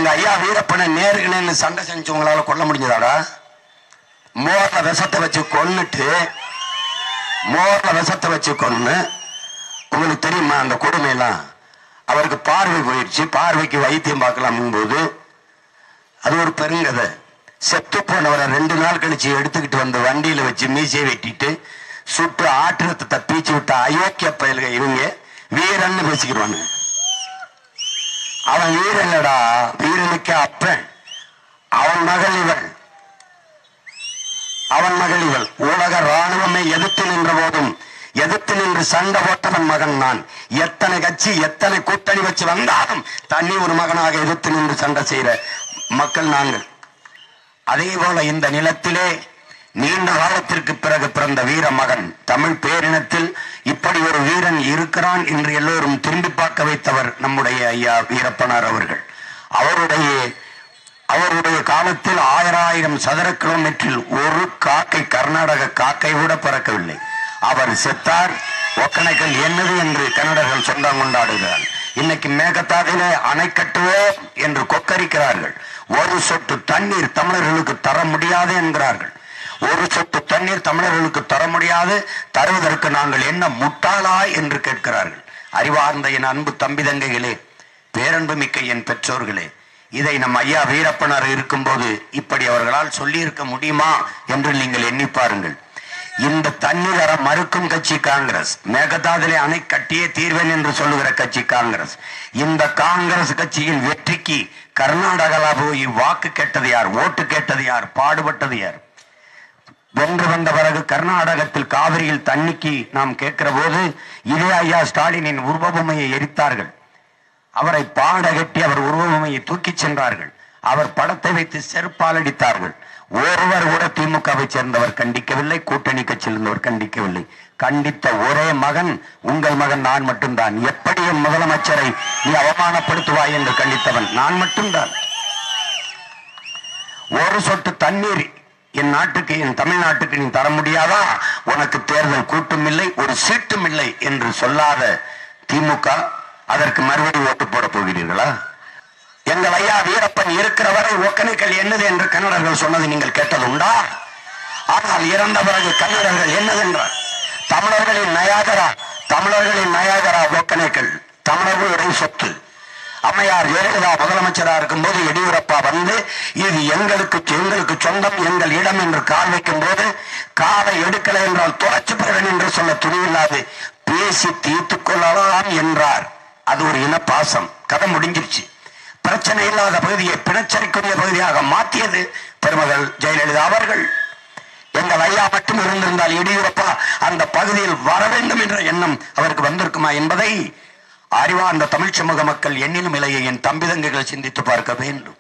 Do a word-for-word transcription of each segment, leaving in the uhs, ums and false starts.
எங்க ஐயா வீரப்பனை நேருக்கு நேர்னு சண்டை செஞ்சு உங்களால கொல்ல முடிஞ்சதாடா? மோர்ல விஷத்தை வச்சு கொன்னுட்டு மோர்ல விஷத்தை வச்சு கொன்னு உங்களுக்கு தெரியுமா அந்த கொடுமையெல்லாம்? அவருக்கு பார்வை போயிடுச்சு, பார்வைக்கு வைத்தியம் பார்க்கலாம் போது அது ஒரு பெருங்கதை. செத்து போனவரை ரெண்டு நாள் கழிச்சு எடுத்துக்கிட்டு வந்து வண்டியில வச்சு மீசையை வெட்டிட்டு சுட்டு ஆற்றுறத்தை பீச்சு விட்ட அயோக்கிய பயல்க இவங்க வீரன்னு பேசிக்கிறாங்க. அவன் வீரன் இல்லடா, வீரனுக்கு அப்பன். அவன் மகள் இவள், அவன் மகள் இவள். உலக ராணுவமே எதிர்த்து நின்ற போதும் எதிர்த்து நின்று சண்டை போட்டவன் மகன் நான். எத்தனை கட்சி எத்தனை கூட்டணி வச்சு வந்தாலும் தண்ணி ஒரு மகனாக எதிர்த்து நின்று சண்டை செய்யற மக்கள் நாங்கள். அதே போல இந்த நிலத்திலே நீண்ட காலத்திற்கு பிறகு பிறந்த வீர மகன், தமிழ் பேரினத்தில் இப்படி ஒரு வீரன் இருக்கிறான் என்று எல்லோரும் திரும்பி பார்க்க வைத்தவர் நம்முடைய ஐயா வீரப்பனார் அவர்கள். அவருடைய அவருடைய காலத்தில் ஆயிரம் சதுர கிலோமீட்டரில் ஒரு காக்கை, கர்நாடக காக்கை கூட பறக்கவில்லை. அவர் செத்தார். ஒக்கணைக்கல் என்னது என்று கன்னடர்கள் சொந்தம் கொண்டாடுகிறார். இன்னைக்கு மேகத்தாதிலே அணை கட்டுவோம் என்று கொக்கரிக்கிறார்கள். ஒரு சொட்டு தண்ணீர் தமிழர்களுக்கு தர முடியாது என்கிறார்கள். ஒரு சொட்டு தண்ணீர் தமிழர்களுக்கு தர முடியாது, தருவதற்கு நாங்கள் என்ன முட்டாளா என்று கேட்கிறார்கள். அறிவார்ந்த என் அன்பு தம்பி தங்கைகளே, பேரன்பு மிக்க என் பெற்றோர்களே, இதை நம் ஐயா வீரப்பனார் இருக்கும்போது இப்படி அவர்களால் சொல்லி இருக்க முடியுமா என்று நீங்கள் எண்ணி பாருங்கள். இந்த தண்ணீர் வர மறுக்கும் கட்சி காங்கிரஸ், மேகதாதிலே அணை கட்டியே தீர்வேன் என்று சொல்லுகிற கட்சி காங்கிரஸ். இந்த காங்கிரஸ் கட்சியின் வெற்றிக்கு கர்நாடகாவில் போய் வாக்கு கேட்டது யார்? ஓட்டு கேட்டது யார்? பாடுபட்டது யார்? வென்று வந்த பிறகு கர்நாடகத்தில் காவிரியில் தண்ணிக்கு நாம் கேட்கிற போது இதே ஐயா ஸ்டாலினின் உருவபொம்மையை எரித்தார்கள். அவரை பாட கட்டி அவர் உருவபொம்மையை தூக்கி சென்றார்கள். அவர் படத்தை வைத்து செருப்பால் அடித்தார்கள். ஒருவர் கூட திமுகவை சேர்ந்தவர் கண்டிக்கவில்லை, கூட்டணி கட்சியில் இருந்தவர் கண்டிக்கவில்லை. கண்டித்த ஒரே மகன் உங்கள் மகன் நான் மட்டும்தான். எப்படி என் முதலமைச்சரை நீ அவமானப்படுத்துவாய் என்று கண்டித்தவன் நான் மட்டும்தான். ஒரு சொட்டு தண்ணீர் என் நாட்டுக்கு, என் தமிழ்நாட்டுக்கு நீ தர முடியாதா? உனக்கு தேர்தல் கூட்டும் இல்லை, ஒரு சீட்டும் இல்லை என்று சொல்லாத திமுக அதற்கு மறுபடி ஓட்டு போட போகிறீர்களா? எங்கள் ஐயா வீரப்பன் இருக்கிற வரை ஒக்கணைக்கல் என்னது என்று கன்னடர்கள் சொன்னது நீங்கள் கேட்டது உண்டா? ஆனால் இறந்த பிறகு கன்னடர்கள் என்னதென்றார்? தமிழர்களின் நயாகரா, தமிழர்களின் நயாகரா ஒக்கணைக்கல், தமிழர்களுடைய சொத்து. அம்மையார் ஜெயலலிதா முதலமைச்சரா இருக்கும் போது எடியூரப்பா வந்து இது எங்களுக்கு எங்களுக்கு சொந்தம், எங்கள் இடம் என்று கால் வைக்கும் போது காலை எடுக்கலை என்றால் தொலைச்சு பெறுவேன் என்று சொல்ல துணிவில்லாது பேசி தீர்த்து கொள்ளலாம் என்றார். அது ஒரு இனப்பாசம். கதை முடிஞ்சிருச்சு. பிரச்சனை இல்லாத பகுதியை பிணச்சரிக்குரிய பகுதியாக மாற்றியது பெருமகள் ஜெயலலிதா அவர்கள். எங்கள் ஐயா மட்டும் இருந்திருந்தால் எடியூரப்பா அந்த பகுதியில் வர வேண்டும் என்ற எண்ணம் அவருக்கு வந்திருக்குமா என்பதை அறிவார்ந்த தமிழ் சமூக மக்கள் எண்ணிலும் இலையை என் தம்பி தங்கைகள் சிந்தித்து பார்க்க வேண்டும்.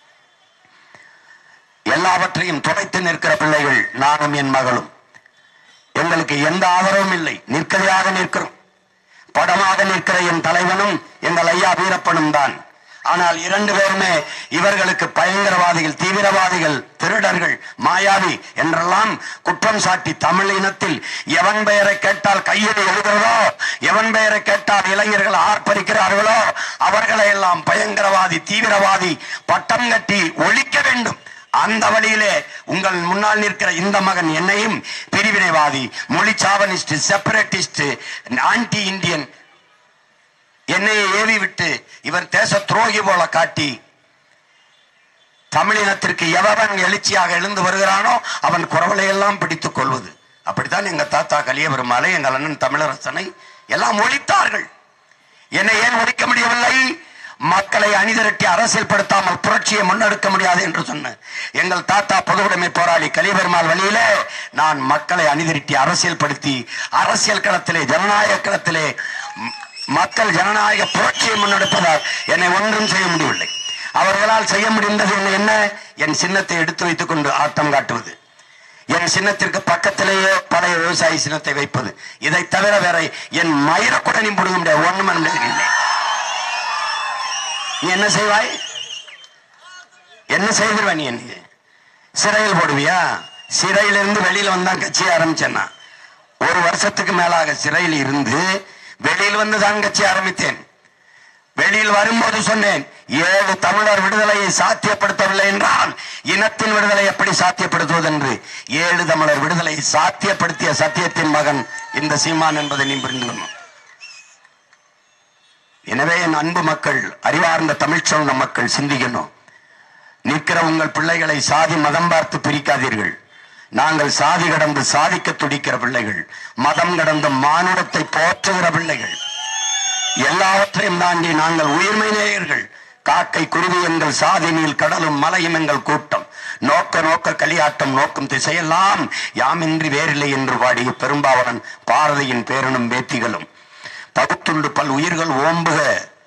எல்லாவற்றையும் துடைத்து நிற்கிற பிள்ளைகள் நானும் என் மகளும். எங்களுக்கு எந்த ஆதரவும் இல்லை, நிற்கதையாக நிற்கிறோம். படமாக நிற்கிற என் தலைவனும் எங்கள் ஐயா வீரப்பனும் தான். ஆனால் இரண்டு பேருமே இவர்களுக்கு பயங்கரவாதிகள், தீவிரவாதிகள், திருடர்கள், மாயாவி என்றெல்லாம் குற்றம் சாட்டி தமிழ் இனத்தில் எவன் பெயரை கேட்டால் கையில் எழுகிறதோ, எவன் பெயரை கேட்டால் இளைஞர்கள் ஆர்ப்பரிக்கிறார்களோ அவர்களை எல்லாம் பயங்கரவாதி, தீவிரவாதி பட்டம் கட்டி ஒழிக்க வேண்டும். அந்த வழியிலே உங்கள் முன்னால் நிற்கிற இந்த மகன் என்னையும் பிரிவினைவாதி, மொழி சாவனிஸ்ட், செப்பரேட்டிஸ்ட், ஆன்டி இந்தியன் என்னையை ஏவி விட்டு இவர் தேச துரோகி போல காட்டி தமிழினத்திற்கு எவன் எழுச்சியாக எழுந்து வருகிறானோ அவன் குரவலை எல்லாம் பிடித்துக் கொள்வது. அப்படித்தான் எங்க தாத்தா கலிய பெருமாளை, எங்கள் அண்ணன் தமிழரசனை எல்லாம் ஒழித்தார்கள். என்னை ஏன் ஒழிக்க முடியவில்லை? மக்களை அணிதிரட்டி அரசியல் படுத்தாமல் புரட்சியை முன்னெடுக்க முடியாது என்று சொன்ன எங்கள் தாத்தா பொதுவுடைமை போராளி கலிய பெருமாள் வழியிலே நான் மக்களை அணிதிரட்டி அரசியல் படுத்தி அரசியல் களத்திலே, ஜனநாயக களத்திலே மக்கள் ஜனநாயக புரட்சியை முன்னெடுப்பதால் என்னை ஒன்றும் செய்ய முடியவில்லை. அவர்களால் செய்ய முடிந்தது என்ன? என் சின்னத்தை எடுத்து வைத்துக் கொண்டு ஆட்டம் காட்டுவது, என் சின்னத்திற்கு பக்கத்திலேயே பழைய விவசாயி சின்னத்தை வைப்பது. இதை தவிர வேற என் மயிரை கூட நீ முடிய முடியாது. ஒண்ணும் இல்லை. நீ என்ன செய்வாய்? என்ன செய்திருவ? நீ என்ன சிறையில் போடுவியா? சிறையிலிருந்து வெளியில வந்தான் கட்சி ஆரம்பிச்சேன்னா ஒரு வருஷத்துக்கு மேலாக சிறையில் இருந்து வெளியில் வந்து தான் கட்சி ஆரம்பித்தேன். வெளியில் வரும்போது சொன்னேன், ஏழு தமிழர் விடுதலையை சாத்தியப்படுத்தவில்லை என்றால் இனத்தின் விடுதலை எப்படி சாத்தியப்படுத்துவது என்று. ஏழு தமிழர் விடுதலை சாத்தியப்படுத்திய சத்தியத்தின் மகன் இந்த சீமான் என்பதை நீ புரிந்து கொள்ளணும். எனவே என் அன்பு மக்கள், அறிவார்ந்த தமிழ் சொன்ன மக்கள் சிந்திக்கணும். நிற்கிற உங்கள் பிள்ளைகளை சாதி மதம் பார்த்து பிரிக்காதீர்கள். நாங்கள் சாதி கடந்து சாதிக்க துடிக்கிற பிள்ளைகள், மதம் கடந்து மானுடத்தை போற்றுகிற பிள்ளைகள். எல்லாவற்றையும் தாண்டி நாங்கள் உயிர்மை நேயர்கள். காக்கை குருவி எங்கள் சாதி நீல் கடலும் மலையும் எங்கள் கூட்டம். நோக்க நோக்க களியாட்டம் நோக்கும் திசையெல்லாம் யாமின்றி வேறில்லை என்று பாடிய பெரும்பாவனன் பாரதியின் பேரனும் வேத்திகளும். பகுத்துண்டு பல் உயிர்கள் ஓம்புக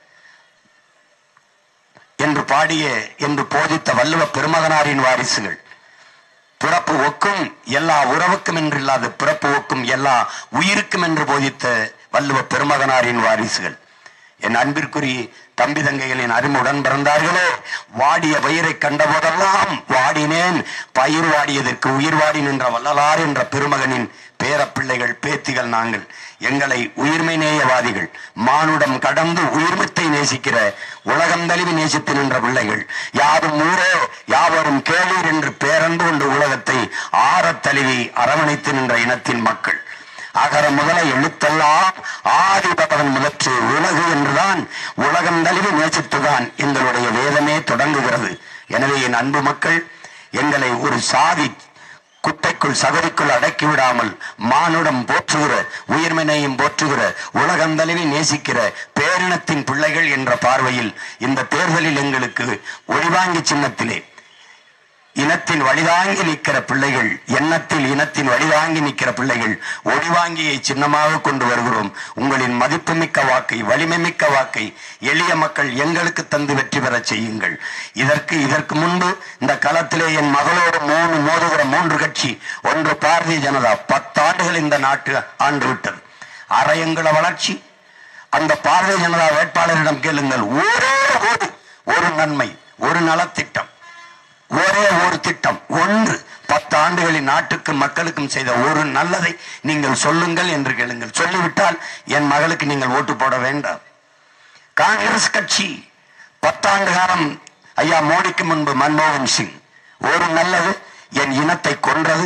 என்று பாடிய என்று போதித்த வள்ளுவ பெருமகனாரின் வாரிசுகள். பிறப்பு ஒக்கும் எல்லா உறவுக்கும் என்றில்லாத பிறப்பு ஒக்கும் எல்லா உயிருக்கும் என்று போதித்த வள்ளுவ பெருமகனாரின் வாரிசுகள். என் அன்பிற்குரிய தம்பி தங்கைகளின் அருமுடன் பிறந்தார்களே, வாடிய பயிரை கண்டபோதெல்லாம் வாடினேன், பயிர் வாடியதற்கு உயிர் வாடி நின்ற வள்ளலார் என்ற பெருமகனின் பேர பிள்ளைகள் பேத்திகள் நாங்கள். எங்களை உயிர்மை நேயவாதிகள், மானுடம் கடந்து உயிர்மத்தை நேசிக்கிற உலகம் தழுவி நேசித்து நின்ற பிள்ளைகள். யாரும் ஊரே யாவரும் கேளீர் என்று பேரன்பு கொண்டு உலகத்தை ஆறத் தழுவி அரவணைத்து நின்ற இனத்தின் மக்கள். அகர முதல எழுத்தெல்லாம் ஆதி பகவன் முதற்று உலகு என்றுதான் உலகம் தழுவி நேசித்துதான் எங்களுடைய வேதமே தொடங்குகிறது. எனவே என் அன்பு மக்கள், எங்களை ஒரு சாதி குட்டைக்குள் சகதிக்குள் அடக்கிவிடாமல் மானுடம் போற்றுகிற உயிர்மனையும் போற்றுகிற உலகம் தழுவி நேசிக்கிற பேரினத்தின் பிள்ளைகள் என்ற பார்வையில் இந்த தேர்தலில் எங்களுக்கு ஒளிவாங்கி சின்னத்திலே இனத்தின் வழிதாங்கி நிற்கிற பிள்ளைகள், எண்ணத்தில் இனத்தின் வழிதாங்கி நிற்கிற பிள்ளைகள் ஒளிவாங்கியை சின்னமாக கொண்டு வருகிறோம். உங்களின் மதிப்புமிக்க வாக்கை, வலிமை மிக்க வாக்கை எளிய மக்கள் எங்களுக்கு தந்து வெற்றி பெற செய்யுங்கள். இதற்கு இதற்கு முன்பு இந்த களத்திலே என் மகளோடு மூணு மோதுகிற மூன்று கட்சி, ஒன்று பாரதிய ஜனதா, பத்தாண்டுகள் இந்த நாட்டு ஆண்டு விட்டது. அரையங்கள வளர்ச்சி. அந்த பாரதிய ஜனதா வேட்பாளரிடம் கேளுங்கள், ஒரே ஒரு ஒரு நன்மை, ஒரு நலத்திட்டம், ஒரே ஒரு திட்டம், ஒன்று பத்து ஆண்டுகளில் நாட்டுக்கும் மக்களுக்கும் செய்த ஒரு நல்லதை நீங்கள் சொல்லுங்கள் என்று கேளுங்கள். சொல்லிவிட்டால் என் மகளுக்கு நீங்கள் ஓட்டு போட வேண்டாம். காங்கிரஸ் கட்சி பத்தாண்டு காலம் ஐயா மோடிக்கு முன்பு மன்மோகன் சிங் ஒரு நல்லது, என் இனத்தை கொன்றது,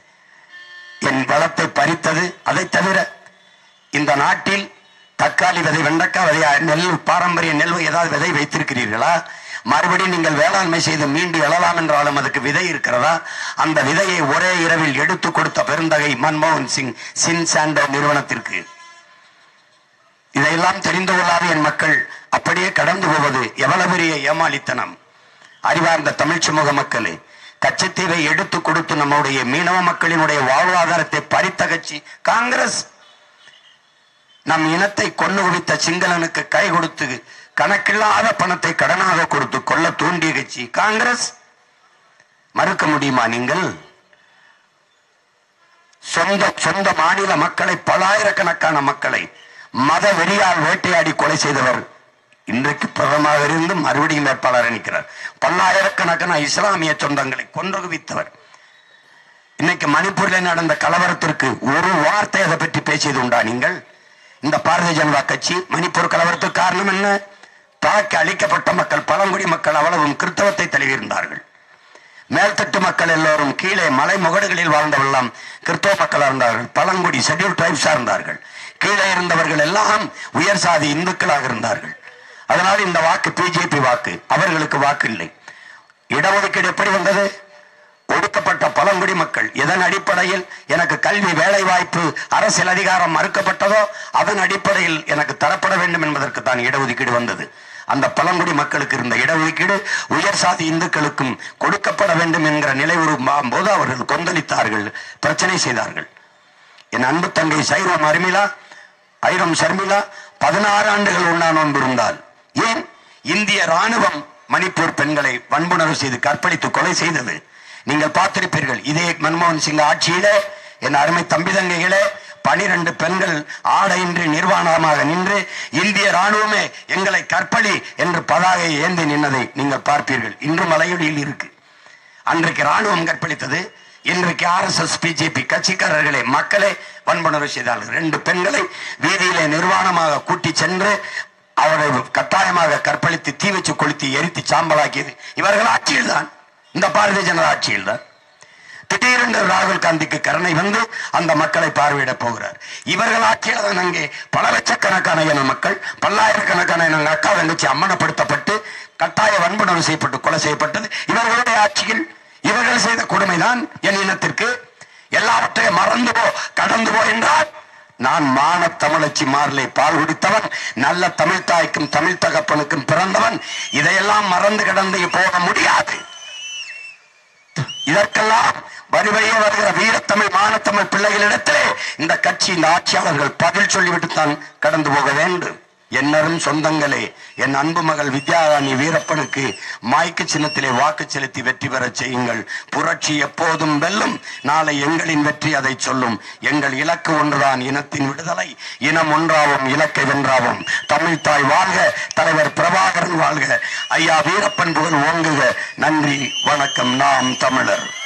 என் வளத்தை பறித்தது. அதை தவிர இந்த நாட்டில் தக்காளி விதை, வெண்டைக்காய் விதை, நெல், பாரம்பரிய நெல் ஏதாவது விதை வைத்திருக்கிறீர்களா? மறுபடியும் நீங்கள் வேளாண்மை செய்து மீண்டு எழலாம் என்றாலும் அதுக்கு விதை இருக்கிறதா? அந்த விதையை ஒரே இரவில் எடுத்து கொடுத்த பெருந்தகை மன்மோகன் சிங் சின்சாண்டோ நிறுவனத்திற்கு. இதையெல்லாம் தெரிந்து கொள்ளாத என் மக்கள் அப்படியே கடந்து போவது எவ்வளவு பெரிய ஏமாளித்தனம். அறிவார்ந்த தமிழ் சமூக மக்களே, கச்சத்தீவை எடுத்து கொடுத்து நம்முடைய மீனவ மக்களினுடைய வாழ்வாதாரத்தை பறித்த கட்சி காங்கிரஸ். நம் இனத்தை கொண்டு குவித்த சிங்களனுக்கு கை கொடுத்து கணக்கில்லாத பணத்தை கடனாக கொடுத்து கொள்ள தூண்டிய கட்சி காங்கிரஸ். மறுக்க முடியுமா நீங்கள்? சொந்த சொந்த மாநில மக்களை, பல்லாயிரக்கணக்கான மக்களை மத வெறியால் வேட்டையாடி கொலை செய்தவர் இன்றைக்கு பிரதமராக இருந்து மறுபடியும் வேட்பாளர் நிற்கிறார். பல்லாயிரக்கணக்கான இஸ்லாமிய சொந்தங்களை கொன்று குவித்தவர். இன்னைக்கு மணிப்பூரில் நடந்த கலவரத்திற்கு ஒரு வார்த்தை அதை பற்றி பேசியது உண்டா நீங்கள்? இந்த பாரதிய ஜனதா கட்சி மணிப்பூர் கலவரத்துக்கு காரணம் என்ன? தாக்கி அழிக்கப்பட்ட மக்கள், பழங்குடி மக்கள் அவ்வளவும் கிறிஸ்தவத்தை தழுவியிருந்தார்கள். மேல்தட்டு மக்கள் எல்லோரும் கீழே மலை முகடுகளில் வாழ்ந்தவெல்லாம் கிறிஸ்தவ மக்கள் இருந்தார்கள். பழங்குடி ஷெட்யூல் டிரைப்ஸா இருந்தார்கள். கீழே இருந்தவர்கள் எல்லாம் உயர் சாதி இந்துக்களாக இருந்தார்கள். அதனால் இந்த வாக்கு பிஜேபி வாக்கு, அவர்களுக்கு வாக்கு இல்லை. இடஒதுக்கீடு எப்படி வந்தது? ஒடுக்கப்பட்ட பழங்குடி மக்கள் எதன் அடிப்படையில் எனக்கு கல்வி, வேலை வாய்ப்பு, அரசியல் அதிகாரம் மறுக்கப்பட்டதோ அதன் அடிப்படையில் எனக்கு தரப்பட வேண்டும் என்பதற்கு தான் இடஒதுக்கீடு வந்தது. அந்த பழங்குடி மக்களுக்கு இருந்த இடஒதுக்கீடு உயர் சாதி இந்துக்களுக்கும் கொடுக்கப்பட வேண்டும் என்கிற நிலை உருவாகும் போது அவர்கள் கொந்தளித்தார்கள், பிரச்சனை செய்தார்கள். என் அன்பு தங்கை சைரம் அருமிலா ஐரம் ஷர்மிளா பதினாறு ஆண்டுகள் உண்ணா நோன்பு இருந்தால் ஏன் இந்திய ராணுவம் மணிப்பூர் பெண்களை வன்புணர்வு செய்து கற்பழித்து கொலை செய்தது? நீங்கள் பார்த்திருப்பீர்கள். இதே மன்மோகன் சிங் ஆட்சியிலே என் அருமை தம்பி தங்கைகளே, பனிரெண்டு பெண்கள் ஆடையின்றி நிர்வாணமாக நின்று இந்திய ராணுவமே எங்களை கற்பழி என்று பதாகை ஏந்தி நின்னதை நீங்கள் பார்ப்பீர்கள். இன்று மலையொலியில் இருக்கு. அன்றைக்கு ராணுவம் கற்பழித்தது, இன்றைக்கு ஆர் எஸ் எஸ் பிஜேபி கட்சிக்காரர்களே மக்களை வன்புணர்வு செய்தார்கள். ரெண்டு பெண்களை வீதியிலே நிர்வாணமாக கூட்டி சென்று அவரை கட்டாயமாக கற்பழித்து தீ வச்சு கொளுத்தி எரித்து சாம்பலாக்கியது இவர்கள் ஆட்சியில் தான், இந்த பாரதிய ஜனதா ஆட்சியில் தான். திடீரென்று ராகுல் காந்திக்கு கருணை வந்து அந்த மக்களை பார்வையிட போகிறார். இவர்கள் ஆட்சியில் தான் அங்கே பல லட்சக்கணக்கான இன மக்கள், பல்லாயிரக்கணக்கான எங்கள் அக்கா தங்கச்சி அம்மனப்படுத்தப்பட்டு கட்டாய வன்புணர்வு செய்யப்பட்டு கொலை செய்யப்பட்டது இவர்களுடைய ஆட்சியில். இவர்கள் செய்த கொடுமைதான் என் இனத்திற்கு. எல்லாவற்றையும் மறந்து போ, கடந்து போ என்றால், நான் மான தமிழச்சி மாறிலே பால் குடித்தவன், நல்ல தமிழ் தாய்க்கும் தமிழ் தகப்பனுக்கும் பிறந்தவன். இதையெல்லாம் மறந்து கடந்து போக முடியாது. இதற்கெல்லாம் வரிவழியே வருகிற வீரத்தமிழ் மானத்தமிழ் பிள்ளைகளிடத்திலே இந்த கட்சி, இந்த ஆட்சியாளர்கள் பதில் சொல்லிவிட்டுத்தான் கடந்து போக வேண்டும். என்னரும் சொந்தங்களே, என் அன்பு மகள் வித்யாராணி வீரப்பனுக்கு மாய்க்கு சின்னத்திலே வாக்கு செலுத்தி வெற்றி பெற செய்யுங்கள். புரட்சி எப்போதும் வெல்லும். நாளை எங்களின் வெற்றி அதை சொல்லும். எங்கள் இலக்கு ஒன்றுதான், இனத்தின் விடுதலை. இனம் ஒன்றாவும் இலக்கை வென்றாவும். தமிழ் தாய் வாழ்க, தலைவர் பிரபாகரன் வாழ்க, ஐயா வீரப்பன் புகழ் ஓங்குக. நன்றி, வணக்கம். நாம் தமிழர்.